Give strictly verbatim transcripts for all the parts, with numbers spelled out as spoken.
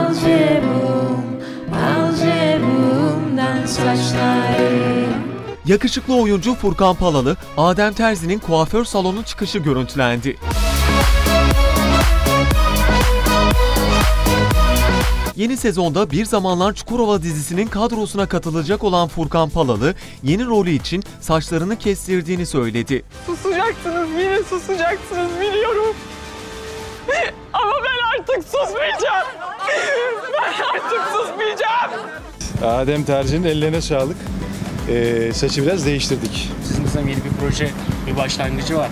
Algebum, algebumdan saçlarım. Yakışıklı oyuncu Furkan Palalı, Adem Terzi'nin kuaför salonu çıkışı görüntülendi. Yeni sezonda Bir Zamanlar Çukurova dizisinin kadrosuna katılacak olan Furkan Palalı, yeni rolü için saçlarını kestirdiğini söyledi. Susacaksınız, yine susacaksınız biliyorum. Ama ben artık susmayacağım. Ben artık susmayacağım. Adem Terzi'nin ellerine sağlık. Ee, saçı biraz değiştirdik. Sizin sanırım yeni bir proje, bir başlangıcı var.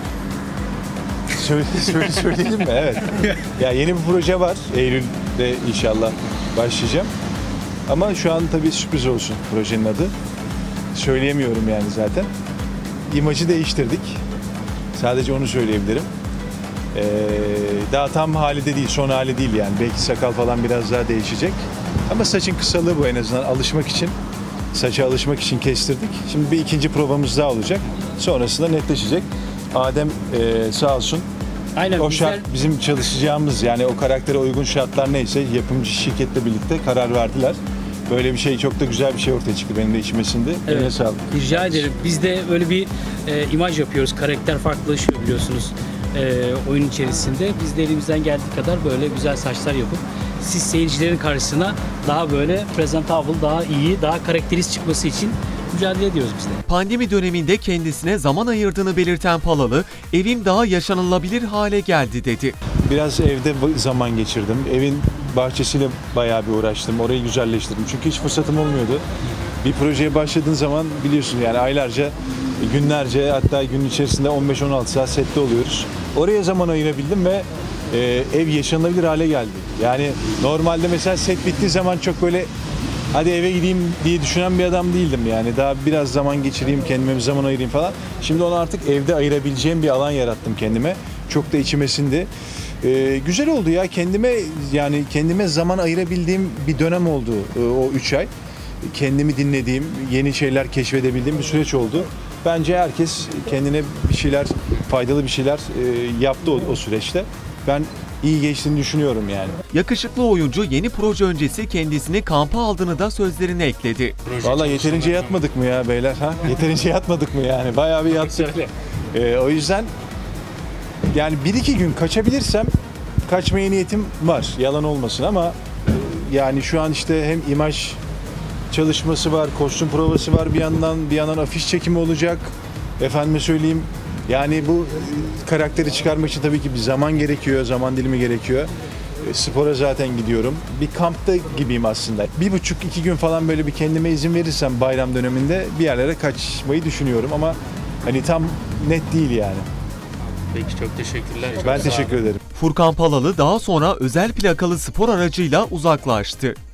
Söyle, söyle, söyleyelim mi? Evet. Ya yeni bir proje var. Eylül'de inşallah başlayacağım. Ama şu an tabii sürpriz olsun projenin adı. Söyleyemiyorum yani zaten. İmajı değiştirdik. Sadece onu söyleyebilirim. Ee, daha tam hali de değil, son hali değil yani. Belki sakal falan biraz daha değişecek. Ama saçın kısalığı bu, en azından alışmak için. Saça alışmak için kestirdik. Şimdi bir ikinci provamız daha olacak. Sonrasında netleşecek. Adem e, sağ olsun. Aynen, o güzel. şart bizim çalışacağımız, yani o karaktere uygun şartlar neyse yapımcı şirketle birlikte karar verdiler. Böyle bir şey, çok da güzel bir şey ortaya çıktı benim de içmesinde. Evet. Eline sağlık. Rica ederim. Biz de öyle bir e, imaj yapıyoruz. Karakter farklılaşıyor biliyorsunuz e, oyun içerisinde. Biz de elimizden geldiği kadar böyle güzel saçlar yapıp siz seyircilerin karşısına daha böyle presentable, daha iyi, daha karakterist çıkması için mücadele ediyoruz biz de. Pandemi döneminde kendisine zaman ayırdığını belirten Palalı, evim daha yaşanılabilir hale geldi dedi. Biraz evde zaman geçirdim. Evin bahçesiyle bayağı bir uğraştım. Orayı güzelleştirdim. Çünkü hiç fırsatım olmuyordu. Bir projeye başladığın zaman biliyorsun yani aylarca, günlerce, hatta gün içerisinde on beş on altı saat sette oluyoruz. Oraya zaman ayırabildim ve e, ev yaşanılabilir hale geldi. Yani normalde mesela set bittiği zaman çok böyle hadi eve gideyim diye düşünen bir adam değildim yani. Daha biraz zaman geçireyim, kendime bir zaman ayırayım falan. Şimdi onu artık evde ayırabileceğim bir alan yarattım kendime. Çok da içime sindi. Ee, güzel oldu ya, kendime yani kendime zaman ayırabildiğim bir dönem oldu e, o üç ay. Kendimi dinlediğim, yeni şeyler keşfedebildiğim bir süreç oldu. Bence herkes kendine bir şeyler, faydalı bir şeyler e, yaptı o, o süreçte. Ben iyi geçtiğini düşünüyorum yani. Yakışıklı oyuncu yeni proje öncesi kendisini kampa aldığını da sözlerine ekledi. Vallahi yeterince yatmadık mı ya beyler? Ha? Yeterince yatmadık mı yani? Bayağı bir yattık. Ee, o yüzden yani bir iki gün kaçabilirsem kaçmaya niyetim var. Yalan olmasın ama yani şu an işte hem imaj çalışması var, kostüm provası var bir yandan, bir yandan afiş çekimi olacak. Efendime söyleyeyim, yani bu karakteri çıkarmak için tabii ki bir zaman gerekiyor, zaman dilimi gerekiyor. E, spora zaten gidiyorum. Bir kampta gibiyim aslında. Bir buçuk, iki gün falan böyle bir kendime izin verirsem bayram döneminde bir yerlere kaçmayı düşünüyorum ama hani tam net değil yani. Peki, çok teşekkürler. Çok ben teşekkür ederim. Furkan Palalı daha sonra özel plakalı spor aracıyla uzaklaştı.